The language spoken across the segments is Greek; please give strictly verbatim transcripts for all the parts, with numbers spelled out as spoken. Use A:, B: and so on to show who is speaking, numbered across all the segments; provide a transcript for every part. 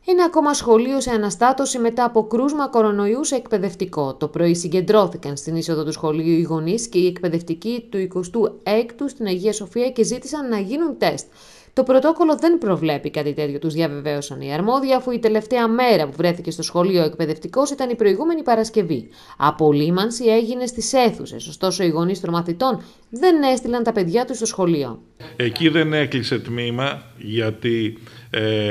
A: Ένα ακόμα σχολείο σε αναστάτωση μετά από κρούσμα κορονοϊού σε εκπαιδευτικό. Το πρωί συγκεντρώθηκαν στην είσοδο του σχολείου οι γονείς και οι εκπαιδευτικοί του εικοστού έκτου στην Αγία Σοφία και ζήτησαν να γίνουν τεστ. Το πρωτόκολλο δεν προβλέπει κάτι τέτοιο, τους διαβεβαίωσαν οι αρμόδιοι, αφού η τελευταία μέρα που βρέθηκε στο σχολείο ο εκπαιδευτικός ήταν η προηγούμενη Παρασκευή. Απολύμανση έγινε στις αίθουσες, ωστόσο οι γονείς των μαθητών δεν έστειλαν τα παιδιά τους στο σχολείο.
B: Εκεί δεν έκλεισε τμήμα γιατί ε,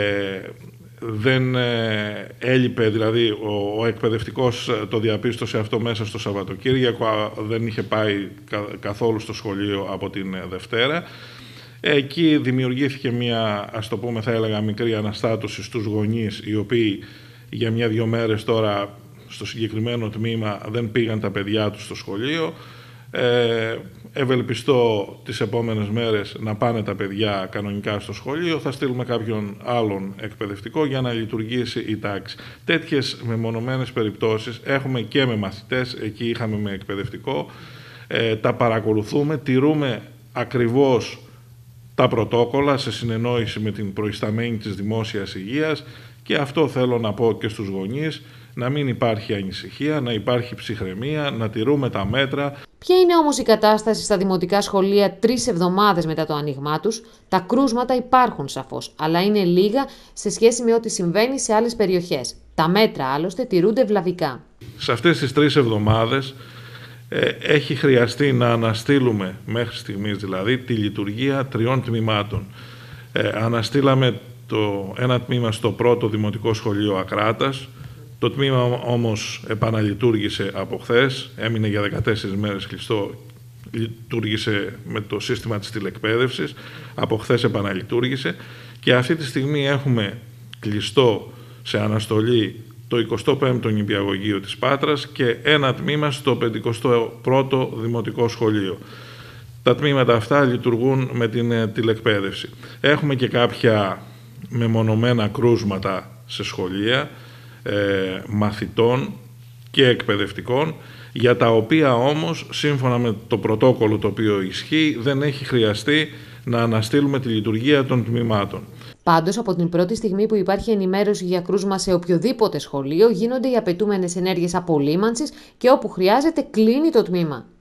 B: δεν ε, έλειπε, δηλαδή ο, ο εκπαιδευτικός το διαπίστωσε αυτό μέσα στο Σαββατοκύριακο, δεν είχε πάει κα, καθόλου στο σχολείο από την Δευτέρα. Εκεί δημιουργήθηκε μια, ας το πούμε, θα έλεγα, μικρή αναστάτωση στους γονείς, οι οποίοι για μια-δυο μέρες τώρα στο συγκεκριμένο τμήμα δεν πήγαν τα παιδιά τους στο σχολείο. Ε, ευελπιστώ τις επόμενες μέρες να πάνε τα παιδιά κανονικά στο σχολείο. Θα στείλουμε κάποιον άλλον εκπαιδευτικό για να λειτουργήσει η τάξη. Τέτοιες μεμονωμένες περιπτώσεις έχουμε και με μαθητές, εκεί είχαμε με εκπαιδευτικό. Ε, τα παρακολουθούμε, τηρούμε ακριβώς τα πρωτόκολλα σε συνεννόηση με την προϊσταμένη της δημόσιας υγείας, και αυτό θέλω να πω και στους γονείς, να μην υπάρχει ανησυχία, να υπάρχει ψυχραιμία, να τηρούμε τα μέτρα.
A: Ποια είναι όμως η κατάσταση στα δημοτικά σχολεία τρεις εβδομάδες μετά το άνοιγμά τους? Τα κρούσματα υπάρχουν σαφώς, αλλά είναι λίγα σε σχέση με ό,τι συμβαίνει σε άλλες περιοχές. Τα μέτρα άλλωστε τηρούνται βλαβικά.
B: Σε αυτές τις τρεις εβδομάδες ε, έχει χρειαστεί να αναστείλουμε, μέχρι στιγμής δηλαδή, τη λειτουργία τριών τμήματων. Ε, αναστείλαμε το ένα τμήμα στο πρώτο Δημοτικό Σχολείο Ακράτας. Το τμήμα όμως επαναλειτουργήσε από χθες, έμεινε για δεκατέσσερις μέρες κλειστό, λειτουργήσε με το σύστημα της τηλεκπαίδευσης, από χθες επαναλειτουργήσε, και αυτή τη στιγμή έχουμε κλειστό σε αναστολή το εικοστό πέμπτο Νηπιαγωγείο της Πάτρας και ένα τμήμα στο πενηκοστό πρώτο Δημοτικό Σχολείο. Τα τμήματα αυτά λειτουργούν με την τηλεκπαίδευση. Έχουμε και κάποια μεμονωμένα κρούσματα σε σχολεία, ε, μαθητών και εκπαιδευτικών, για τα οποία όμως, σύμφωνα με το πρωτόκολλο το οποίο ισχύει, δεν έχει χρειαστεί να αναστείλουμε τη λειτουργία των τμήματων.
A: Πάντως, από την πρώτη στιγμή που υπάρχει ενημέρωση για κρούσμα σε οποιοδήποτε σχολείο, γίνονται οι απαιτούμενες ενέργειες απολύμανσης και όπου χρειάζεται κλείνει το τμήμα.